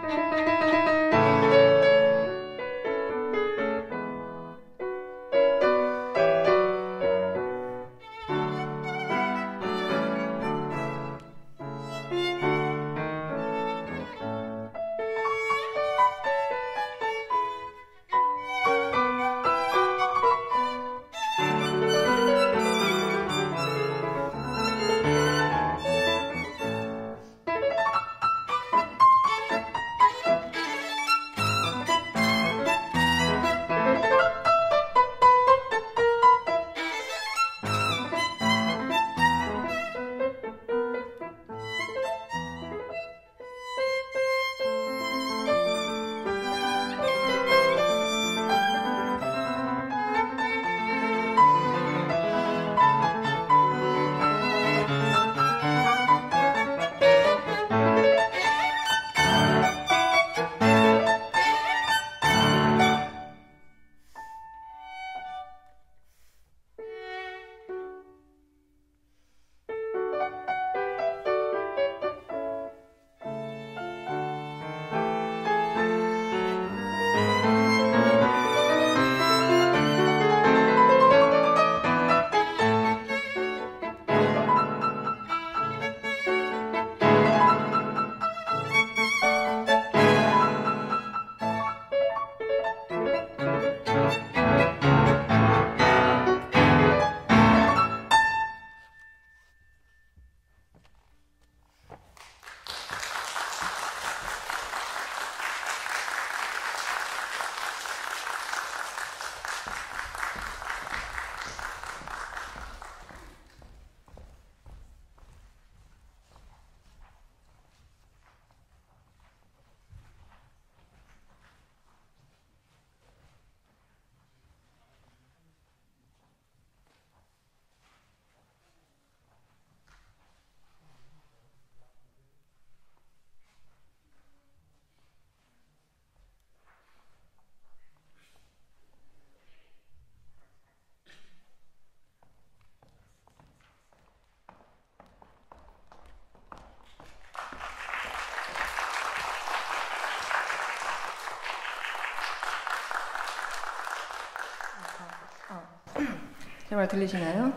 제 말 들리시나요?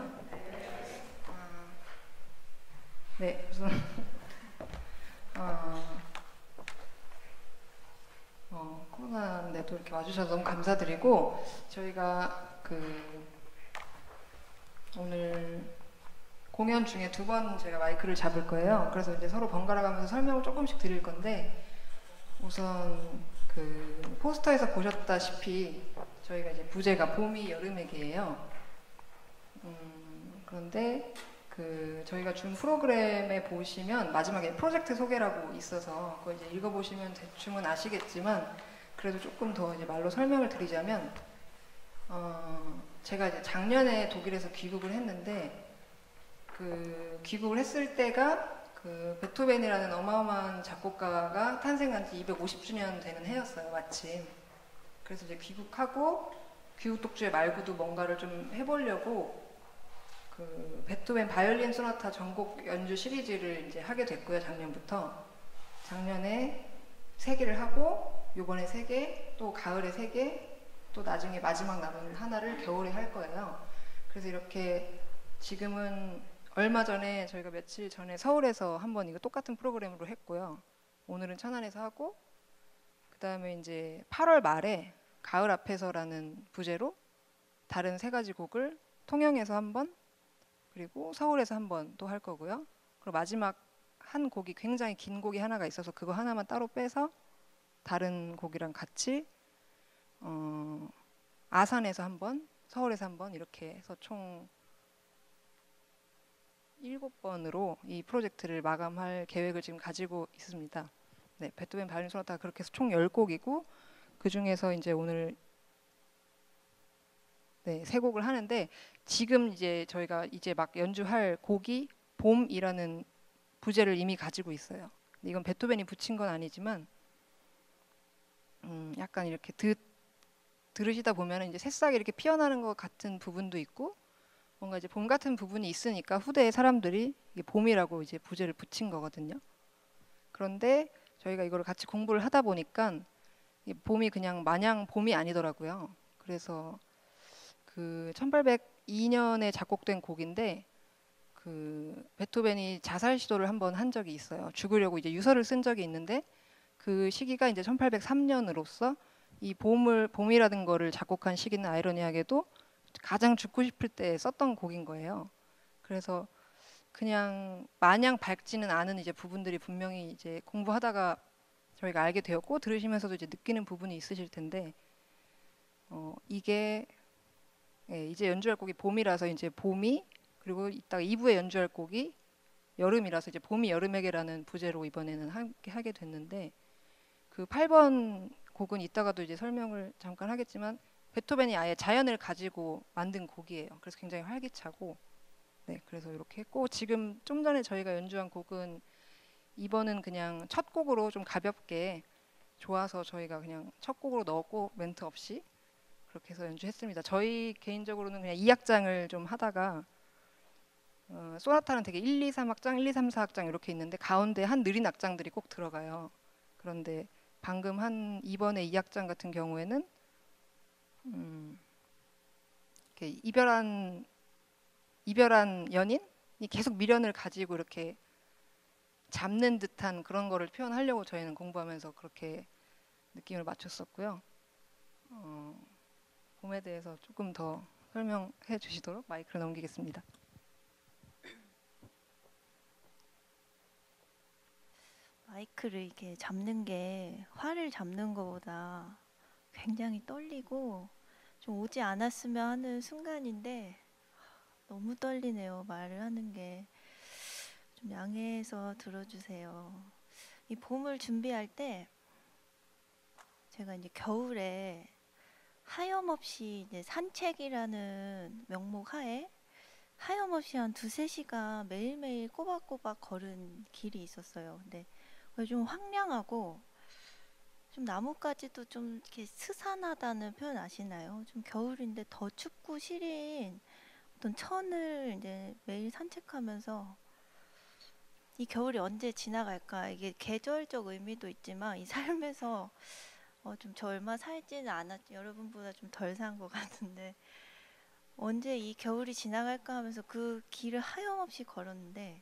네, 우선 코로나인데도 이렇게 와주셔서 너무 감사드리고, 저희가 오늘 공연 중에 2번 제가 마이크를 잡을 거예요. 그래서 이제 서로 번갈아 가면서 설명을 조금씩 드릴 건데, 우선 포스터에서 보셨다시피 저희가 이제 부제가 봄이 여름에게예요. 그런데 저희가 준 프로그램에 보시면 마지막에 프로젝트 소개라고 있어서 그거 이제 읽어보시면 대충은 아시겠지만, 그래도 조금 더 이제 말로 설명을 드리자면, 제가 이제 작년에 독일에서 귀국을 했는데, 귀국을 했을 때가 베토벤이라는 어마어마한 작곡가가 탄생한 지 250주년 되는 해였어요, 마침. 그래서 이제 귀국하고 귀국 독주의 말고도 뭔가를 좀 해보려고 베토벤 바이올린 소나타 전곡 연주 시리즈를 이제 하게 됐고요, 작년부터. 작년에 3개를 하고, 요번에 3개, 또 가을에 3개, 또 나중에 마지막 남은 하나를 겨울에 할 거예요. 그래서 이렇게 지금은 얼마 전에 저희가 며칠 전에 서울에서 한번 이거 똑같은 프로그램으로 했고요. 오늘은 천안에서 하고, 그 다음에 이제 8월 말에 가을 앞에서라는 부제로 다른 3가지 곡을 통영에서 한번, 그리고 서울에서 한번 또 할 거고요. 그리고 마지막 한 곡이 굉장히 긴 곡이 하나가 있어서 그거 하나만 따로 빼서 다른 곡이랑 같이 아산에서 한번, 서울에서 한번 이렇게 해서 총 7번으로 이 프로젝트를 마감할 계획을 지금 가지고 있습니다. 네, 베토벤 바이올린 소나타 그렇게 해서 총 10곡이고, 그 중에서 이제 오늘 3곡을 하는데, 지금 이제 저희가 이제 막 연주할 곡이 봄이라는 부제를 이미 가지고 있어요. 이건 베토벤이 붙인 건 아니지만, 약간 이렇게 들으시다 보면 이제 새싹이 이렇게 피어나는 것 같은 부분도 있고, 뭔가 이제 봄 같은 부분이 있으니까 후대의 사람들이 이게 봄이라고 이제 부제를 붙인 거거든요. 그런데 저희가 이거를 같이 공부를 하다 보니까 이 봄이 그냥 마냥 봄이 아니더라고요. 그래서 그 1802년에 작곡된 곡인데 그 베토벤이 자살 시도를 한번 한 적이 있어요. 죽으려고 이제 유서를 쓴 적이 있는데 그 시기가 이제 1803년으로서 이 봄이라는 거를 작곡한 시기는 아이러니하게도 가장 죽고 싶을 때 썼던 곡인 거예요. 그래서 그냥 마냥 밝지는 않은 이제 부분들이 분명히 이제 공부하다가 저희가 알게 되었고 들으시면서도 이제 느끼는 부분이 있으실 텐데 이게 예, 이제 연주할 곡이 봄이라서 이제 봄이 그리고 이따가 2부에 연주할 곡이 여름이라서 이제 봄이 여름에게라는 부제로 이번에는 하게 됐는데 그 8번 곡은 이따가도 이제 설명을 잠깐 하겠지만 베토벤이 아예 자연을 가지고 만든 곡이에요. 그래서 굉장히 활기차고 네, 그래서 이렇게 했고 지금 좀 전에 저희가 연주한 곡은 2번은 그냥 첫 곡으로 좀 가볍게 좋아서 저희가 그냥 첫 곡으로 넣었고 멘트 없이 그렇게 해서 연주했습니다. 저희 개인적으로는 그냥 2악장을 좀 하다가 소나타는 되게 1, 2, 3악장, 1, 2, 3, 4악장 이렇게 있는데 가운데 한 느린 악장들이 꼭 들어가요. 그런데 방금 한 2번의 2악장 같은 경우에는 이렇게 이별한 연인이 계속 미련을 가지고 이렇게 잡는 듯한 그런 거를 표현하려고 저희는 공부하면서 그렇게 느낌을 맞췄었고요. 봄에 대해서 조금 더 설명해 주시도록 마이크를 넘기겠습니다. 마이크를 이렇게 잡는 게 활을 잡는 것보다 굉장히 떨리고 좀 오지 않았으면 하는 순간인데 너무 떨리네요. 말을 하는 게. 좀 양해해서 들어주세요. 이 봄을 준비할 때 제가 이제 겨울에 하염없이 이제 산책이라는 명목 하에 하염없이 한 두세 시간 매일매일 꼬박꼬박 걸은 길이 있었어요. 근데 좀 황량하고 좀 나뭇가지도 좀 이렇게 스산하다는 표현 아시나요? 좀 겨울인데 더 춥고 시린 어떤 천을 이제 매일 산책하면서 이 겨울이 언제 지나갈까? 이게 계절적 의미도 있지만 이 삶에서 좀 저 얼마 살지는 않았죠. 여러분보다 좀 덜 산 것 같은데 언제 이 겨울이 지나갈까 하면서 그 길을 하염없이 걸었는데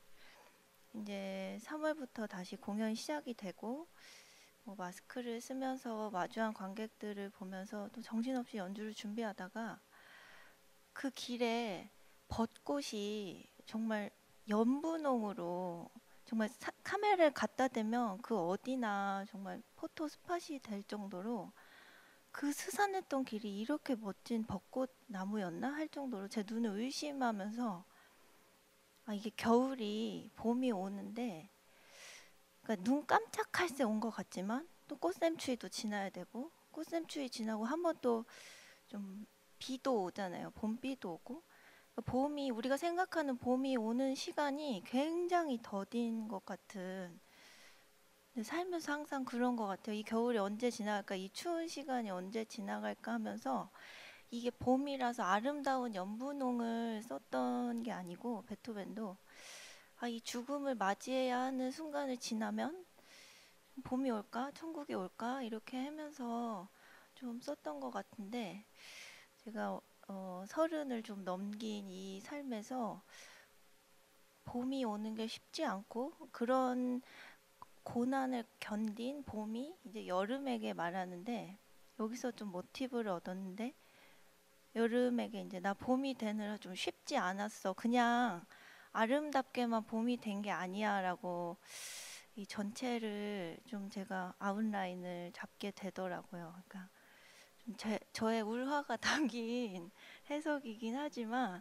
이제 3월부터 다시 공연이 시작이 되고 마스크를 쓰면서 마주한 관객들을 보면서 또 정신없이 연주를 준비하다가 그 길에 벚꽃이 정말 연분홍으로 정말 카메라를 갖다 대면 그 어디나 정말 포토 스팟이 될 정도로 그 스산했던 길이 이렇게 멋진 벚꽃 나무였나 할 정도로 제 눈을 의심하면서 이게 겨울이 봄이 오는데 그러니까 눈 깜짝할 새 온 것 같지만 또 꽃샘추위도 지나야 되고 꽃샘추위 지나고 한 번 또 좀 비도 오잖아요. 봄비도 오고 봄이 우리가 생각하는 봄이 오는 시간이 굉장히 더딘 것 같은 살면서 항상 그런 것 같아요. 이 겨울이 언제 지나갈까 이 추운 시간이 언제 지나갈까 하면서 이게 봄이라서 아름다운 연분홍을 썼던 게 아니고 베토벤도 이 죽음을 맞이해야 하는 순간을 지나면 봄이 올까 천국이 올까 이렇게 하면서 좀 썼던 것 같은데 제가 30을 좀 넘긴 이 삶에서 봄이 오는 게 쉽지 않고 그런 고난을 견딘 봄이 이제 여름에게 말하는데 여기서 좀 모티브를 얻었는데 여름에게 이제 나 봄이 되느라 좀 쉽지 않았어. 그냥 아름답게만 봄이 된 게 아니야 라고 이 전체를 좀 제가 아웃라인을 잡게 되더라고요. 그러니까 좀 저의 울화가 담긴 해석이긴 하지만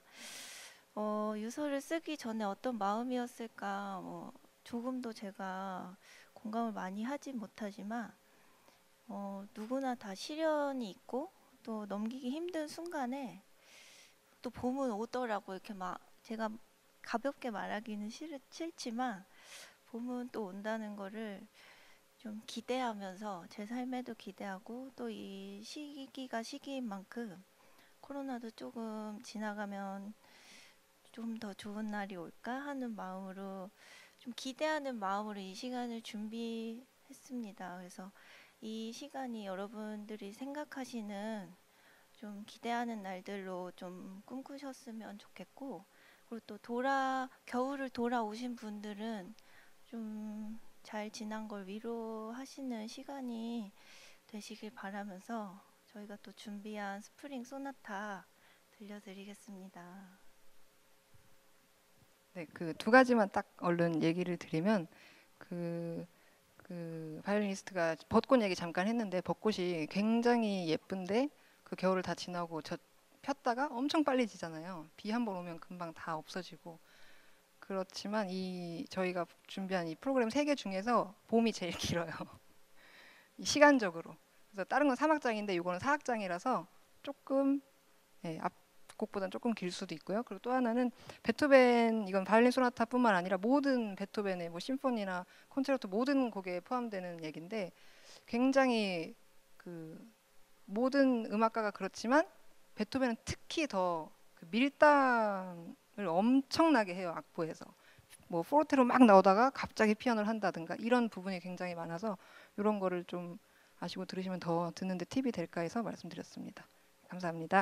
유서를 쓰기 전에 어떤 마음이었을까 조금도 제가 공감을 많이 하지 못하지만 누구나 다 시련이 있고 또 넘기기 힘든 순간에 또 봄은 오더라고 이렇게 막 제가 가볍게 말하기는 싫지만 봄은 또 온다는 거를 좀 기대하면서 제 삶에도 기대하고 또 이 시기가 시기인 만큼 코로나도 조금 지나가면 좀 더 좋은 날이 올까 하는 마음으로 좀 기대하는 마음으로 이 시간을 준비했던 했습니다. 그래서 이 시간이 여러분들이 생각하시는 좀 기대하는 날들로 좀 꿈꾸셨으면 좋겠고, 그리고 또 겨울을 돌아오신 분들은 좀 잘 지난 걸 위로하시는 시간이 되시길 바라면서 저희가 또 준비한 스프링 소나타 들려드리겠습니다. 네, 그 두 가지만 딱 얼른 얘기를 드리면 바이올리니스트가 벚꽃 얘기 잠깐 했는데 벚꽃이 굉장히 예쁜데 그 겨울을 다 지나고 폈다가 엄청 빨리 지잖아요. 비 한 번 오면 금방 다 없어지고. 그렇지만 저희가 준비한 이 프로그램 세 개 중에서 봄이 제일 길어요. 이 시간적으로. 그래서 다른 건 3악장인데 이거는 4악장이라서 조금 앞 곡보다는 조금 길 수도 있고요. 그리고 또 하나는 베토벤, 이건 바이올린 소나타뿐만 아니라 모든 베토벤의 뭐 심포니나 콘체르토 모든 곡에 포함되는 얘기인데 굉장히 그 모든 음악가가 그렇지만 베토벤은 특히 더 그 밀당을 엄청나게 해요. 악보에서. 뭐 포르테로 막 나오다가 갑자기 피아노를 한다든가 이런 부분이 굉장히 많아서 이런 거를 좀 아시고 들으시면 더 듣는데 팁이 될까 해서 말씀드렸습니다. 감사합니다.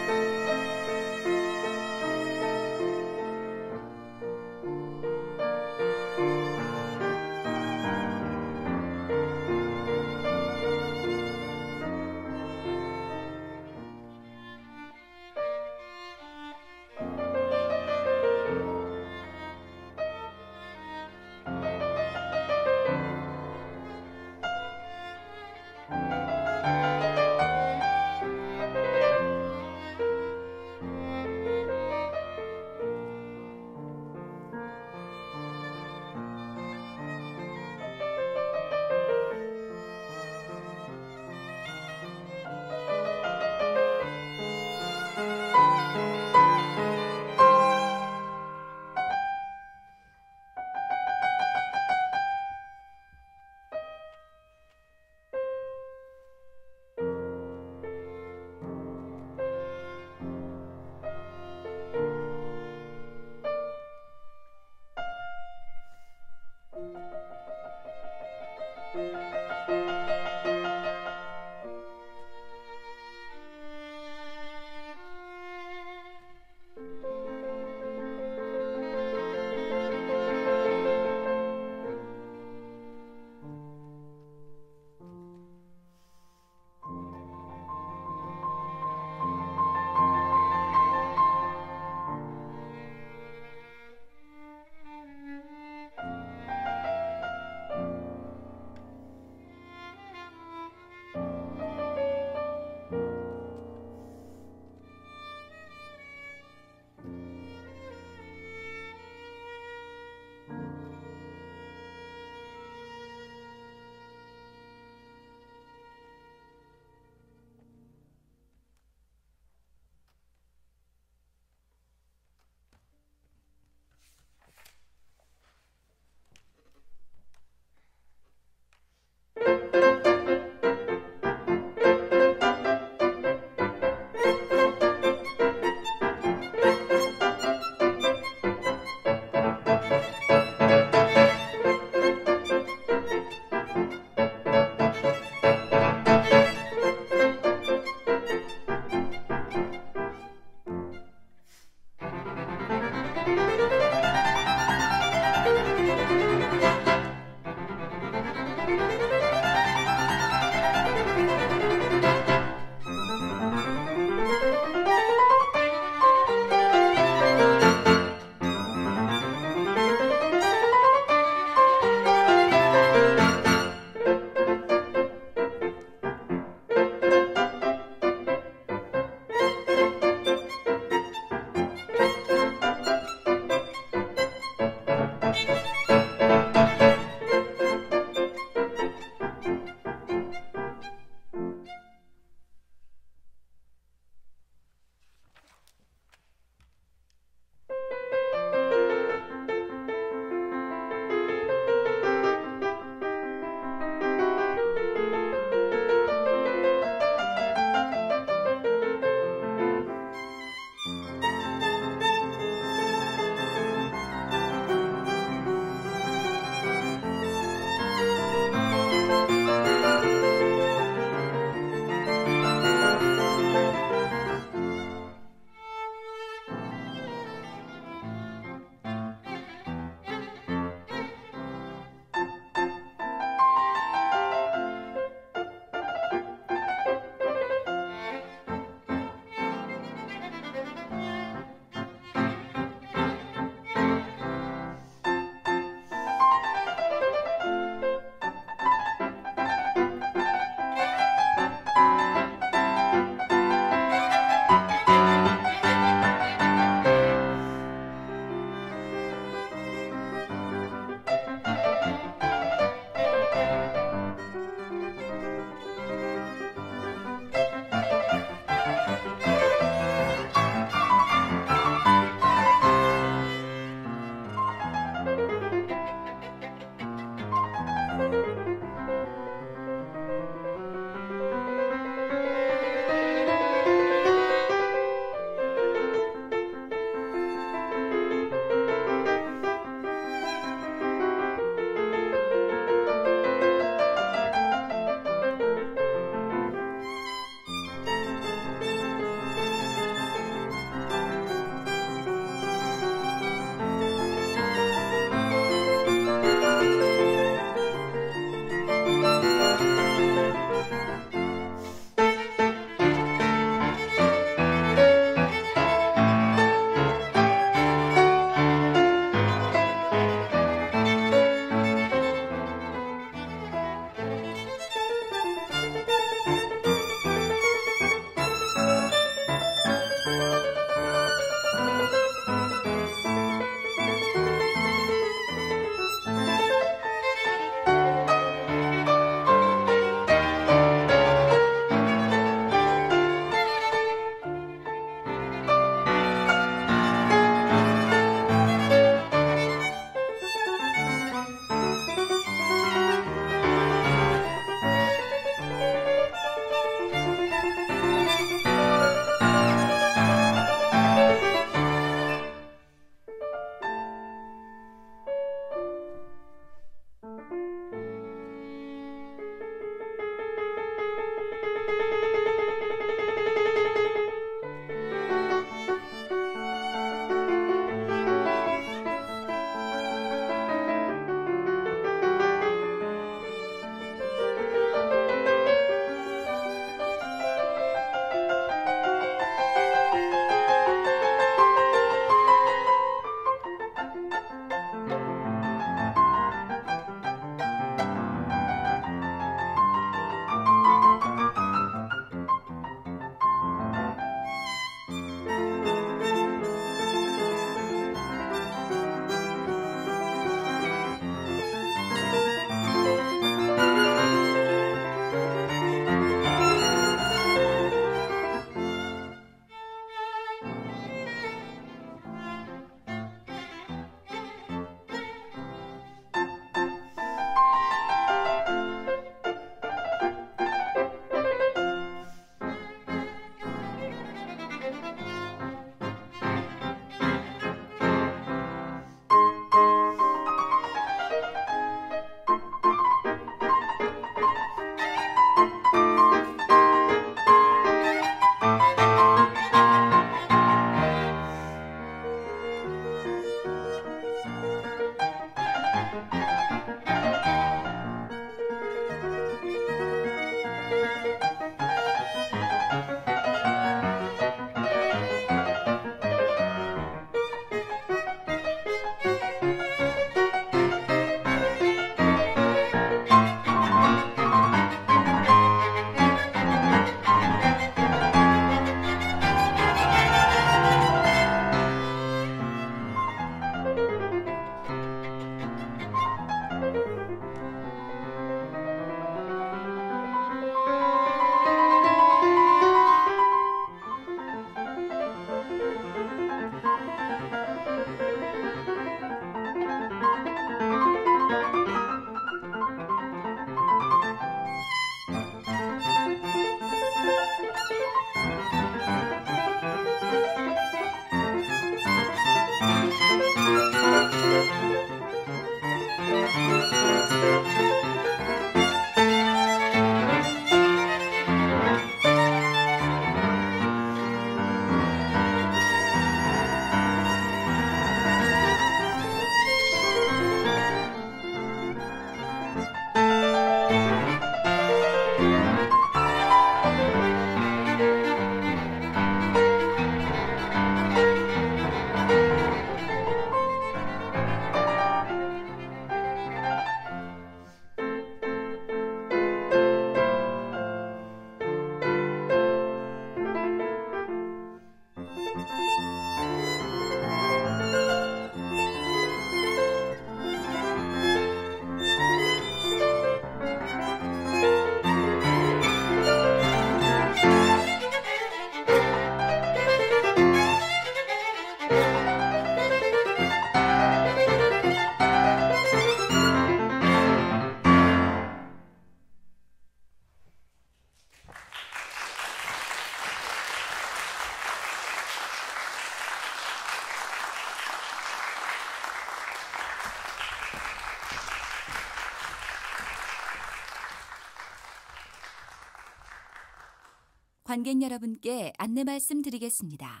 관객 여러분께 안내 말씀드리겠습니다.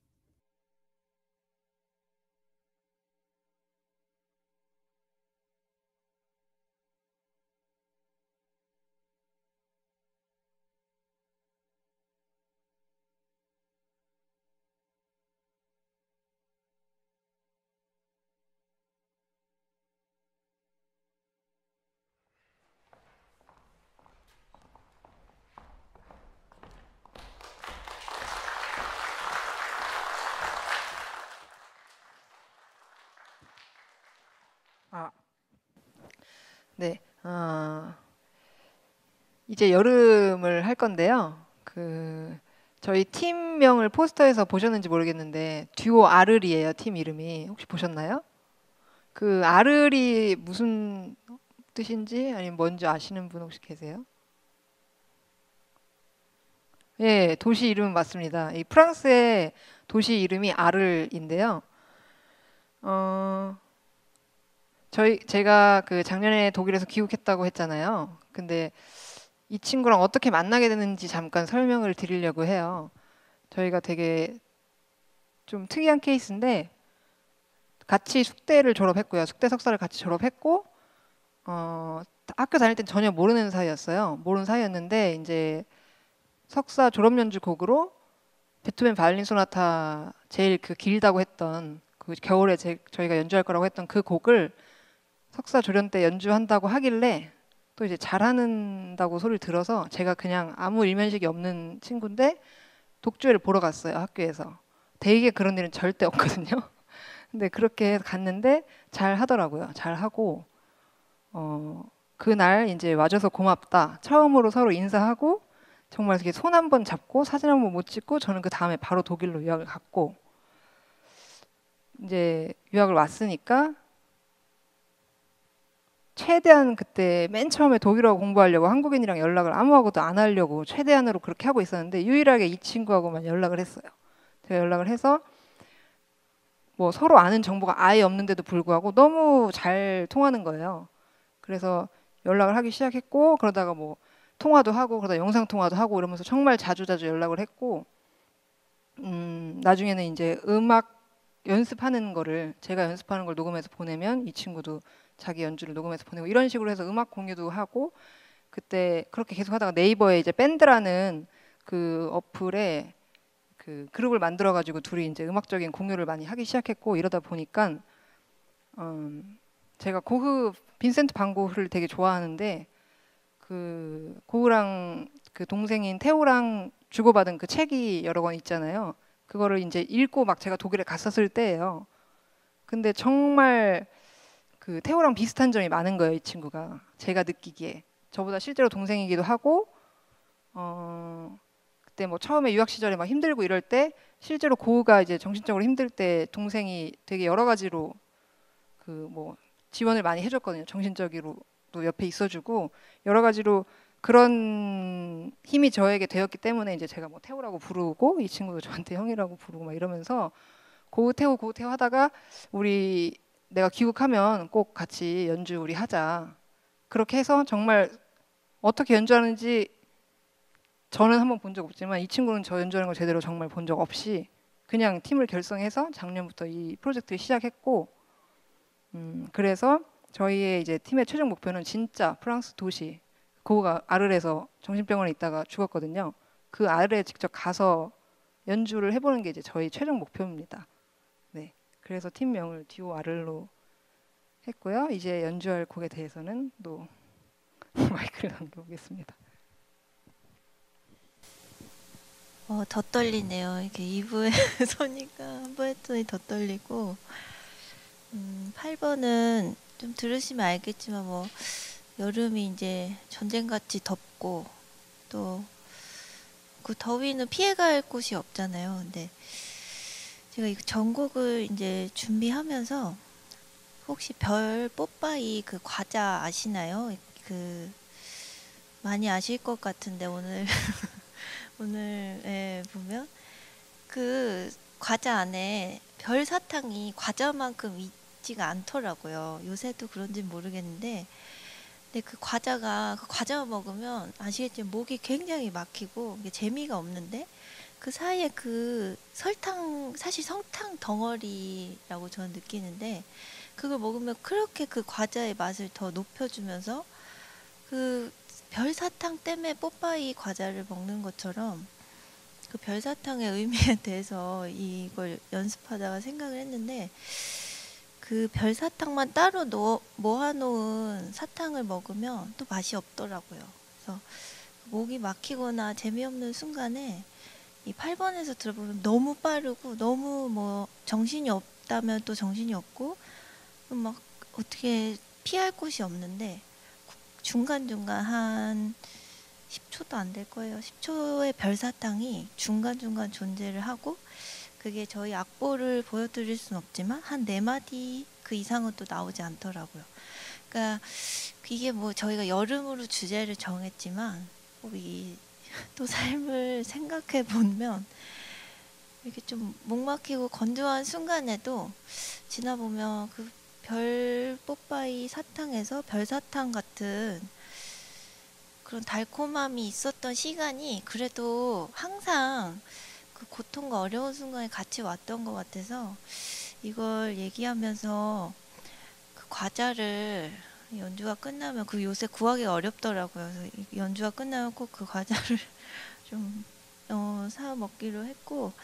네. 이제 여름을 할 건데요. 저희 팀명을 포스터에서 보셨는지 모르겠는데 듀오 아르리예요. 팀 이름이. 혹시 보셨나요? 그 아르리 무슨 뜻인지 아니면 뭔지 아시는 분 혹시 계세요? 예, 도시 이름은 맞습니다. 이 프랑스의 도시 이름이 아르인데요. 어, 제가 그 작년에 독일에서 귀국했다고 했잖아요. 근데 이 친구랑 어떻게 만나게 됐는지 잠깐 설명을 드리려고 해요. 저희가 되게 좀 특이한 케이스인데 같이 숙대를 졸업했고요. 숙대 석사를 같이 졸업했고 학교 다닐 땐 전혀 모르는 사이였어요. 모르는 사이였는데 이제 석사 졸업 연주 곡으로 베토벤 바이올린 소나타 제일 그 길다고 했던 그 겨울에 저희가 연주할 거라고 했던 그 곡을 석사 조련 때 연주한다고 하길래 또 이제 잘하는다고 소리를 들어서 제가 그냥 아무 일면식이 없는 친구인데 독주회를 보러 갔어요. 학교에서. 되게 그런 일은 절대 없거든요. 근데 그렇게 해서 갔는데 잘 하더라고요. 잘 하고 그날 이제 와줘서 고맙다. 처음으로 서로 인사하고 정말 이렇게 손 한 번 잡고 사진 한 번 못 찍고 저는 그 다음에 바로 독일로 유학을 갔고 이제 유학을 왔으니까 최대한 그때 맨 처음에 독일어 공부하려고 한국인이랑 연락을 아무하고도 안 하려고 최대한으로 그렇게 하고 있었는데 유일하게 이 친구하고만 연락을 했어요. 제가 연락을 해서 뭐 서로 아는 정보가 아예 없는데도 불구하고 너무 잘 통하는 거예요. 그래서 연락을 하기 시작했고 그러다가 뭐 통화도 하고 그러다 영상 통화도 하고 이러면서 정말 자주자주 연락을 했고 나중에는 이제 음악 연습하는 거를 제가 연습하는 걸 녹음해서 보내면 이 친구도 자기 연주를 녹음해서 보내고 이런 식으로 해서 음악 공유도 하고 그때 그렇게 계속 하다가 네이버에 이제 밴드라는 그 어플에 그 그룹을 만들어 가지고 둘이 이제 음악적인 공유를 많이 하기 시작했고 이러다 보니까 제가 고흐 빈센트 반 고흐를 되게 좋아하는데 그 고흐랑 그 동생인 테오랑 주고받은 그 책이 여러 권 있잖아요. 그거를 이제 읽고 막 제가 독일에 갔었을 때예요. 근데 정말 그 태호랑 비슷한 점이 많은 거예요, 이 친구가. 제가 느끼기에. 저보다 실제로 동생이기도 하고, 그때 뭐 처음에 유학 시절에 막 힘들고 이럴 때 실제로 고우가 이제 정신적으로 힘들 때 동생이 되게 여러 가지로 그 뭐 지원을 많이 해줬거든요. 정신적으로도 옆에 있어주고 여러 가지로 그런 힘이 저에게 되었기 때문에 이제 제가 뭐 태호라고 부르고 이 친구도 저한테 형이라고 부르고 막 이러면서 고우 태호 하다가 우리 내가 귀국하면 꼭 같이 연주 우리 하자. 그렇게 해서 정말 어떻게 연주하는지 저는 한번 본 적 없지만 이 친구는 저 연주하는 걸 제대로 정말 본 적 없이 그냥 팀을 결성해서 작년부터 이 프로젝트를 시작했고 그래서 저희의 이제 팀의 최종 목표는 진짜 프랑스 도시 고우가 아르에서 정신병원에 있다가 죽었거든요. 그 아르에 직접 가서 연주를 해보는 게 이제 저희 최종 목표입니다. 네, 그래서 팀명을 듀오 아르로 했고요. 이제 연주할 곡에 대해서는 또 마이크를 넘겨보겠습니다. 더 떨리네요. 이렇게 2부에 서니까 한 번 했더니 더 떨리고 8번은 좀 들으시면 알겠지만 뭐 여름이 이제 전쟁같이 덥고 또 그 더위는 피해갈 곳이 없잖아요. 근데 제가 이 전곡을 이제 준비하면서 혹시 별 뽀빠이 그 과자 아시나요? 그 많이 아실 것 같은데 오늘 오늘 보면 그 과자 안에 별 사탕이 과자만큼 있지가 않더라고요. 요새도 그런지 모르겠는데 근데 그 과자 먹으면 아시겠지만 목이 굉장히 막히고 이게 재미가 없는데 그 사이에 그 설탕, 사실 설탕 덩어리라고 저는 느끼는데 그걸 먹으면 그렇게 그 과자의 맛을 더 높여주면서 그 별사탕 때문에 뽀빠이 과자를 먹는 것처럼 그 별사탕의 의미에 대해서 이걸 연습하다가 생각을 했는데 그 별사탕만 따로 모아놓은 사탕을 먹으면 또 맛이 없더라고요. 그래서 목이 막히거나 재미없는 순간에 이 8번에서 들어보면 너무 빠르고 너무 뭐 정신이 없다면 또 정신이 없고 막 어떻게 피할 곳이 없는데 중간중간 한 10초도 안 될 거예요. 10초의 별사탕이 중간중간 존재를 하고 그게 저희 악보를 보여드릴 수는 없지만 한 4마디 그 이상은 또 나오지 않더라고요. 그러니까 이게 뭐 저희가 여름으로 주제를 정했지만 또 삶을 생각해 보면 이렇게 좀 목 막히고 건조한 순간에도 지나보면 그 별 뽀빠이 사탕에서 별사탕 같은 그런 달콤함이 있었던 시간이 그래도 항상 그 고통과 어려운 순간에 같이 왔던 것 같아서 이걸 얘기하면서 그 과자를 연주가 끝나면 그 요새 구하기가 어렵더라고요. 그래서 연주가 끝나면 꼭 그 과자를 좀 사 먹기로 했고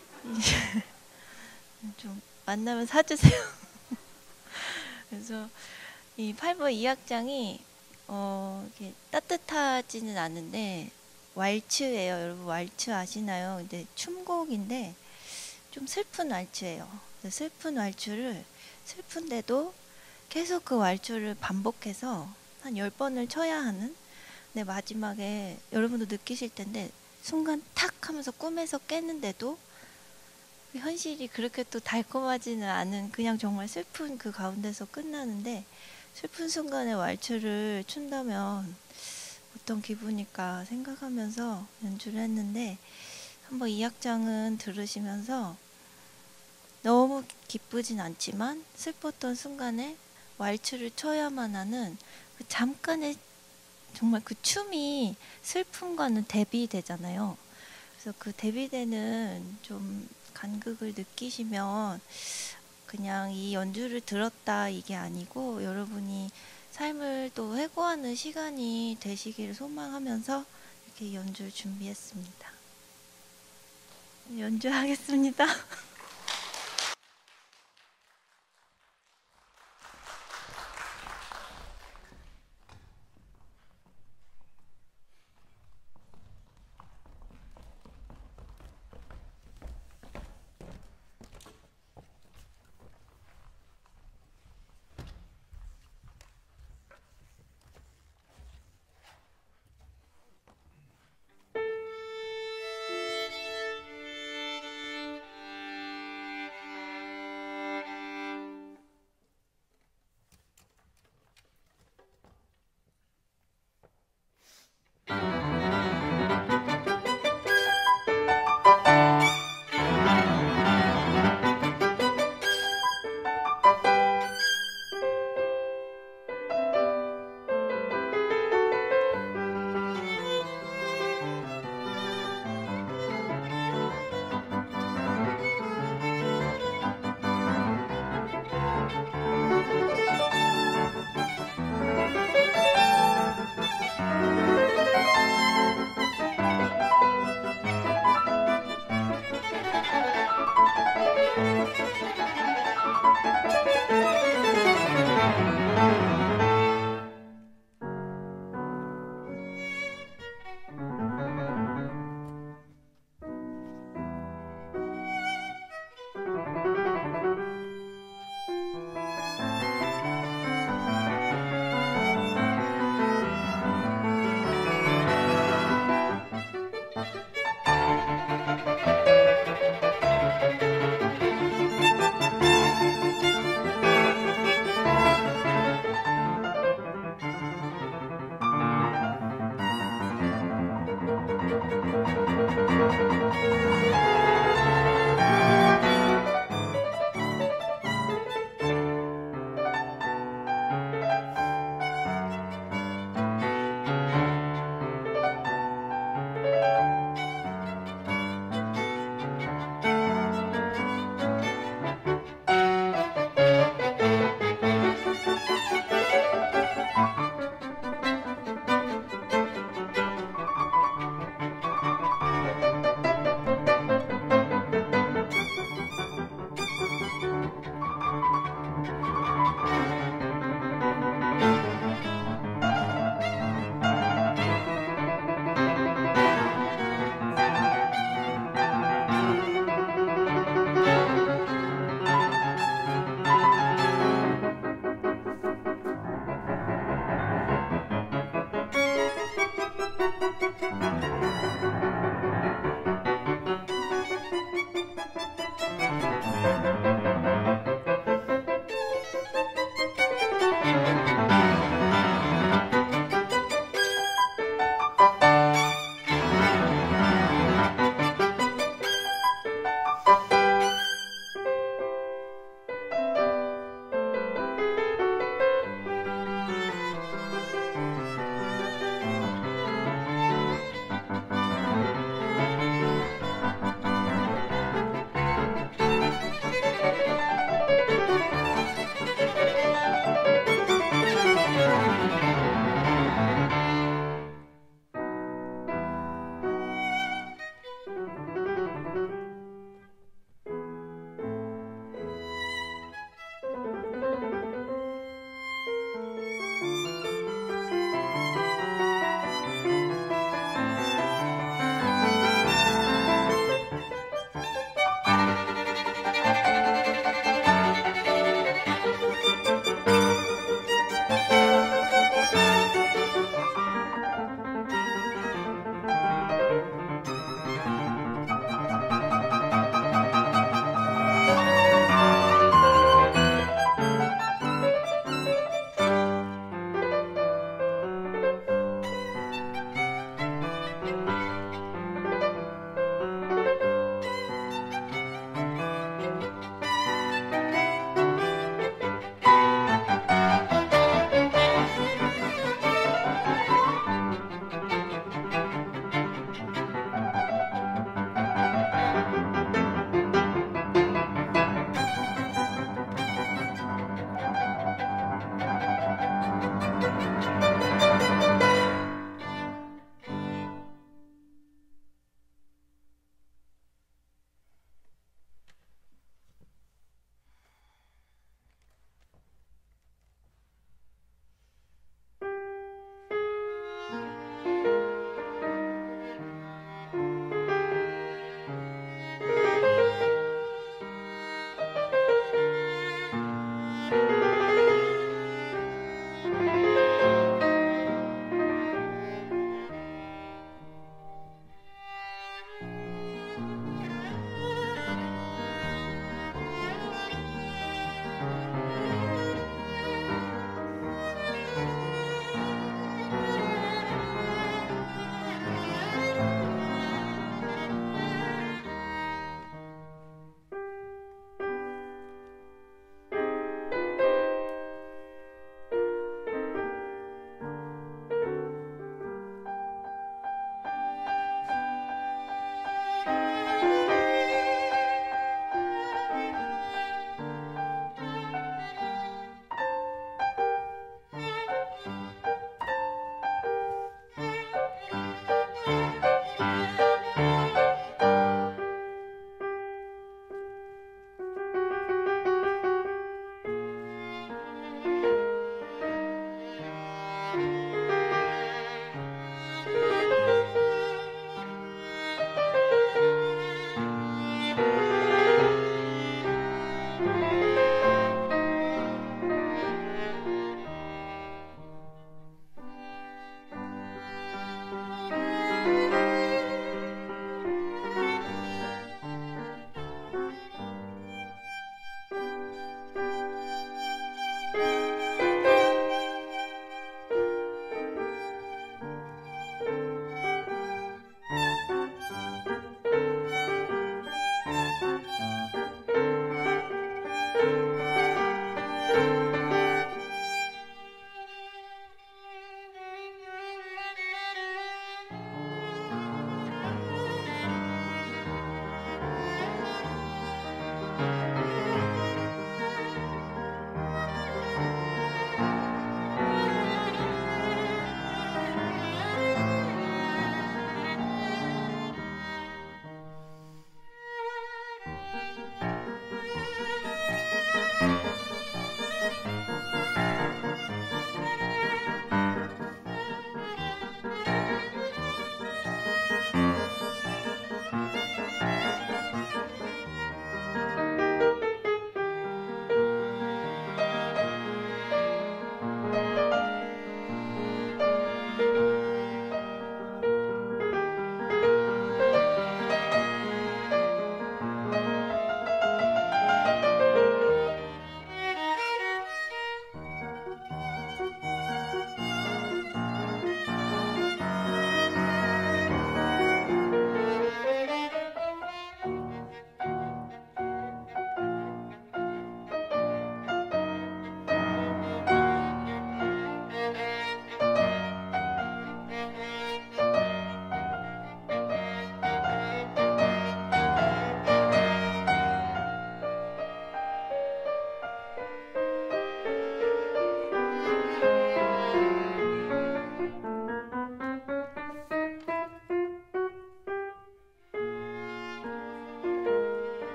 좀 만나면 사주세요. 그래서 이 8번 2악장이 이렇게 따뜻하지는 않은데 왈츠예요. 여러분 왈츠 아시나요? 근데 춤곡인데 좀 슬픈 왈츠예요. 슬픈 왈츠를 슬픈데도 계속 그 왈츠를 반복해서 한 10번을 쳐야 하는 근데 마지막에 여러분도 느끼실 텐데 순간 탁 하면서 꿈에서 깨는데도 현실이 그렇게 또 달콤하지는 않은 그냥 정말 슬픈 그 가운데서 끝나는데 슬픈 순간에 왈츠를 춘다면 어떤 기분일까 생각하면서 연주를 했는데 한번 이 악장은 들으시면서 너무 기쁘진 않지만 슬펐던 순간에 왈츠를 쳐야만 하는 그 잠깐의 정말 그 춤이 슬픔과는 대비되잖아요. 그래서 그 대비되는 좀 간극을 느끼시면 그냥 이 연주를 들었다 이게 아니고 여러분이 삶을 또 회고하는 시간이 되시기를 소망하면서 이렇게 연주를 준비했습니다. 연주하겠습니다.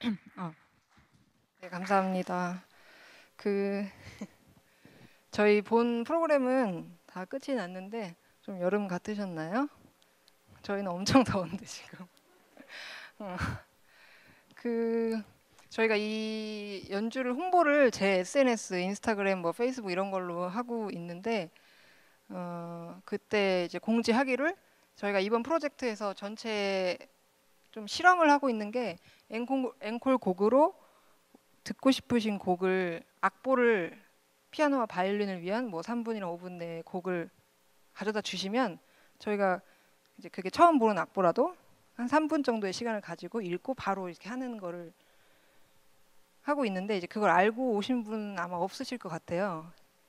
네, 감사합니다. 그 저희 본 프로그램은 다 끝이 났는데 좀 여름 같으셨나요? 저희는 엄청 더운데 지금. 어, 그 저희가 이 연주를 홍보를 제 SNS, 인스타그램, 뭐 페이스북 이런 걸로 하고 있는데 그때 이제 공지하기를 저희가 이번 프로젝트에서 전체 좀 실험을 하고 있는 게 앵콜 곡으로 듣고 싶으신 곡을 악보를 피아노와 바이올린을 위한 뭐 3분이나 5분 내에 곡을 가져다 주시면 저희가 이제 그게 처음 보는 악보라도 한 3분 정도의 시간을 가지고 읽고 바로 이렇게 하는 거를 하고 있는데 이제 그걸 알고 오신 분은 아마 없으실 것 같아요.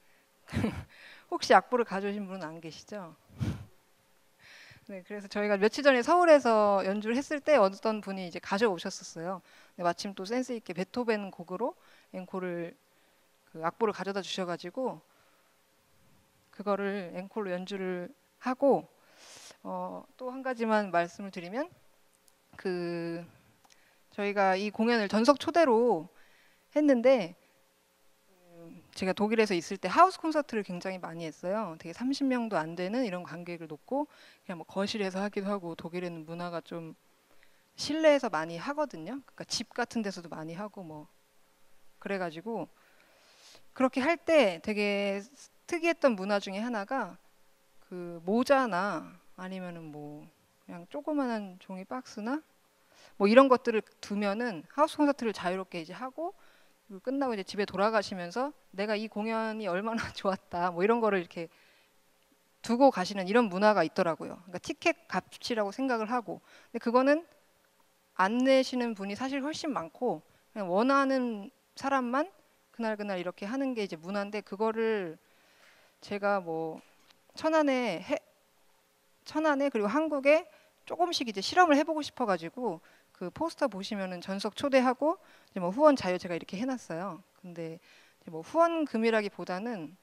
혹시 악보를 가져오신 분은 안 계시죠? 네, 그래서 저희가 며칠 전에 서울에서 연주를 했을 때 어떤 분이 이제 가져오셨었어요. 네, 마침 또 센스 있게 베토벤 곡으로 앵콜을 그 악보를 가져다 주셔가지고 그거를 앵콜로 연주를 하고 또 한 가지만 말씀을 드리면 그 저희가 이 공연을 전석 초대로 했는데 제가 독일에서 있을 때 하우스 콘서트를 굉장히 많이 했어요. 되게 30명도 안 되는 이런 관객을 놓고 그냥 뭐 거실에서 하기도 하고 독일에는 문화가 좀 실내에서 많이 하거든요. 그러니까 집 같은 데서도 많이 하고 뭐 그래가지고 그렇게 할 때 되게 특이했던 문화 중에 하나가 그 모자나 아니면은 뭐 그냥 조그만한 종이 박스나 뭐 이런 것들을 두면은 하우스 콘서트를 자유롭게 이제 하고 그리고 끝나고 이제 집에 돌아가시면서 내가 이 공연이 얼마나 좋았다 뭐 이런 거를 이렇게 두고 가시는 이런 문화가 있더라고요. 그러니까 티켓 값이라고 생각을 하고 근데 그거는 안 내시는 분이 사실 훨씬 많고 그냥 원하는 사람만 그날 이렇게 하는 게 이제 문화인데 그거를 제가 뭐 천안에 그리고 한국에 조금씩 이제 실험을 해보고 싶어가지고 그 포스터 보시면은 전석 초대하고 이제 뭐 후원 자유 제가 이렇게 해놨어요. 근데 이제 뭐 후원금이라기보다는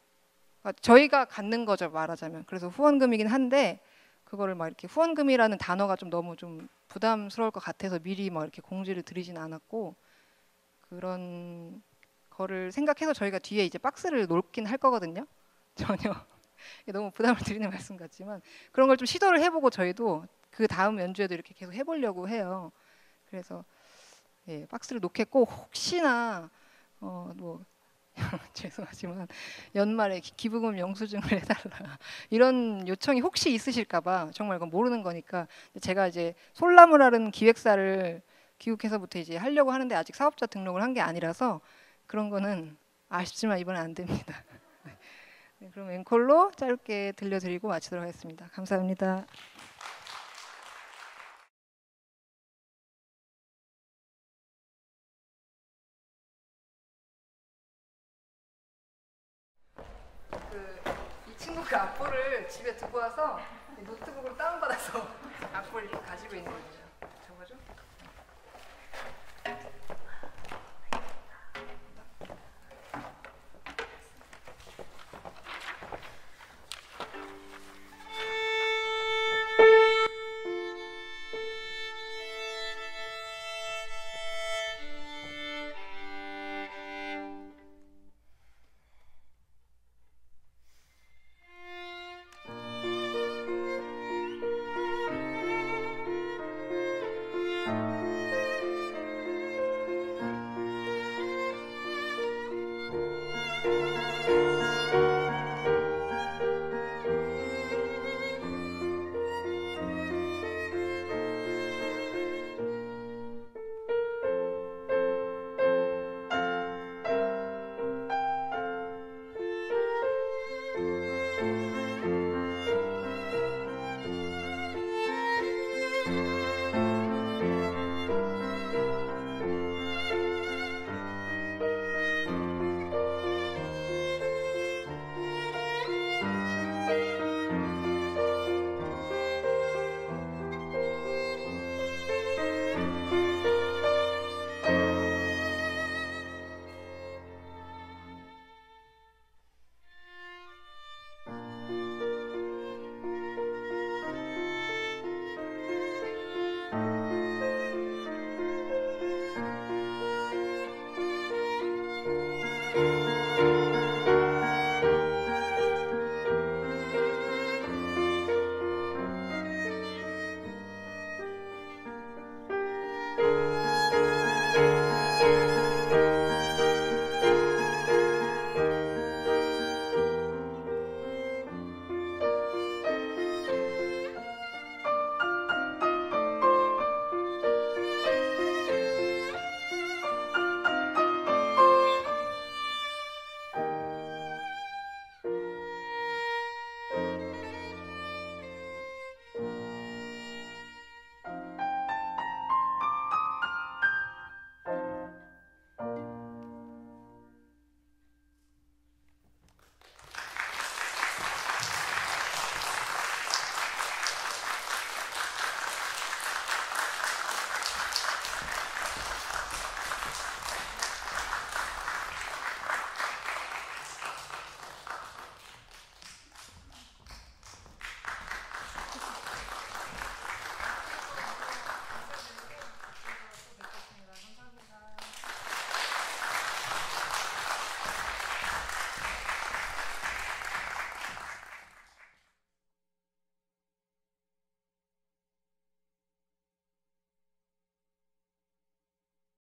저희가 갖는 거죠 말하자면. 그래서 후원금이긴 한데 그거를 막 이렇게 후원금이라는 단어가 좀 너무 좀 부담스러울 것 같아서 미리 막 이렇게 공지를 드리진 않았고 그런 거를 생각해서 저희가 뒤에 이제 박스를 놓긴 할 거거든요. 전혀 너무 부담을 드리는 말씀 같지만 그런 걸 좀 시도를 해보고 저희도 그 다음 연주에도 이렇게 계속 해보려고 해요. 그래서 예, 박스를 놓겠고 혹시나 뭐 죄송하지만 연말에 기부금 영수증을 해달라 이런 요청이 혹시 있으실까봐 정말 이건 모르는 거니까 제가 이제 솔라무라는 기획사를 기획해서부터 이제 하려고 하는데 아직 사업자 등록을 한 게 아니라서 그런 거는 아쉽지만 이번엔 안 됩니다. 네, 그럼 앵콜로 짧게 들려드리고 마치도록 하겠습니다. 감사합니다. 이 친구가 악보를 집에 두고 와서 노트북으로 다운받아서 악보를 이렇게 가지고 있는 거죠. 저거죠?